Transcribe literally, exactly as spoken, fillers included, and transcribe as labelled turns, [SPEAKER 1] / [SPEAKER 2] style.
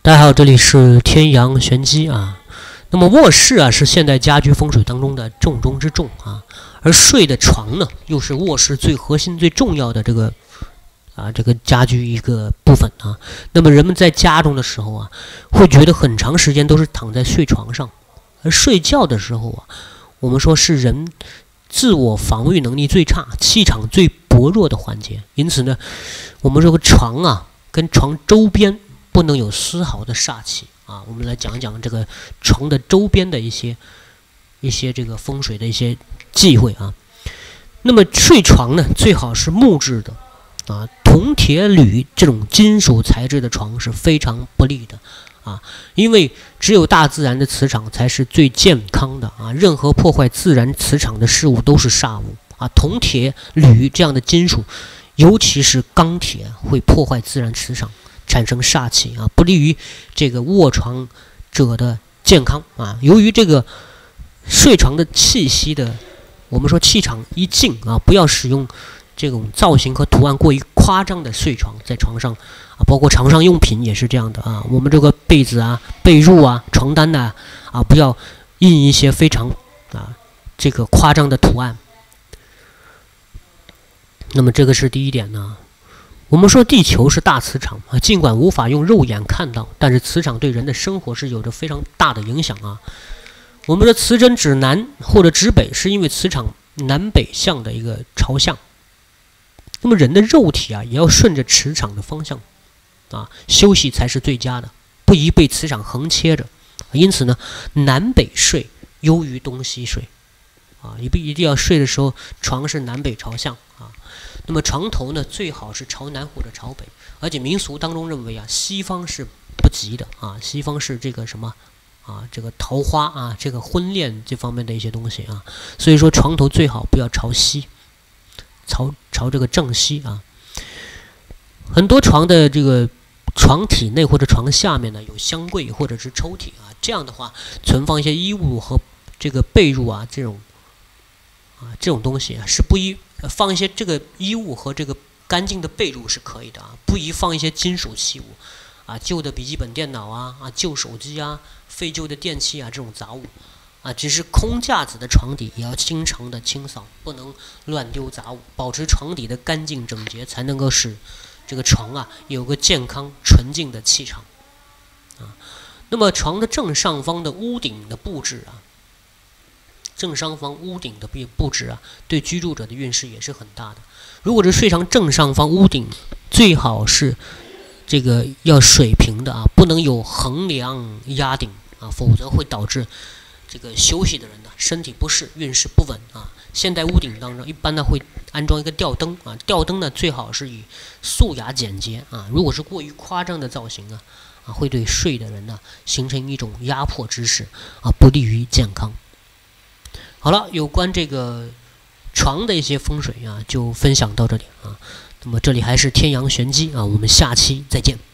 [SPEAKER 1] 大家好，这里是天阳玄机啊。那么卧室啊是现代家居风水当中的重中之重啊，而睡的床呢又是卧室最核心、最重要的这个啊这个家居一个部分啊。那么人们在家中的时候啊，会觉得很长时间都是躺在睡床上，而睡觉的时候啊，我们说是人自我防御能力最差、气场最薄弱的环节。因此呢，我们这个床啊跟床周边不能有丝毫的煞气啊。我们来讲一讲这个床的周边的一些一些这个风水的一些忌讳啊。那么睡床呢，最好是木质的啊，铜、铁、铝这种金属材质的床是非常不利的啊，因为只有大自然的磁场才是最健康的啊，任何破坏自然磁场的事物都是煞物啊。铜、铁、铝这样的金属，尤其是钢铁，会破坏自然磁场，产生煞气啊，不利于这个卧床者的健康啊。由于这个睡床的气息的，我们说气场一静啊，不要使用这种造型和图案过于夸张的睡床，在床上啊，包括床上用品也是这样的啊。我们这个被子啊、被褥啊、床单呐 啊, 啊，不要印一些非常啊这个夸张的图案。那么这个是第一点呢。我们说地球是大磁场啊，尽管无法用肉眼看到，但是磁场对人的生活是有着非常大的影响啊。我们的磁针指南或者指北，是因为磁场南北向的一个朝向。那么人的肉体啊，也要顺着磁场的方向啊休息才是最佳的，不宜被磁场横切着。因此呢，南北睡优于东西睡啊，你不一定要睡的时候床是南北朝向啊。那么床头呢，最好是朝南或者朝北，而且民俗当中认为啊，西方是不吉的啊，西方是这个什么啊，这个桃花啊，这个婚恋这方面的一些东西啊，所以说床头最好不要朝西，朝朝这个正西啊。很多床的这个床体内或者床下面呢，有箱柜或者是抽屉啊，这样的话存放一些衣物和这个被褥啊，这种啊这种东西啊，是不宜放一些这个衣物和这个干净的被褥是可以的啊，不宜放一些金属器物啊，旧的笔记本电脑啊啊，旧手机啊，废旧的电器啊，这种杂物啊，只是空架子的床底也要经常的清扫，不能乱丢杂物，保持床底的干净整洁，才能够使这个床啊有个健康纯净的气场啊。那么床的正上方的屋顶的布置啊，正上方屋顶的布置啊，对居住者的运势也是很大的。如果是睡床正上方屋顶，最好是这个要水平的啊，不能有横梁压顶啊，否则会导致这个休息的人呢身体不适，运势不稳啊。现代屋顶当中一般呢会安装一个吊灯啊，吊灯呢最好是以素雅简洁啊，如果是过于夸张的造型啊啊，会对睡的人呢形成一种压迫之势啊，不利于健康。好了，有关这个床的一些风水啊，就分享到这里啊。那么这里还是天阳玄机啊，我们下期再见。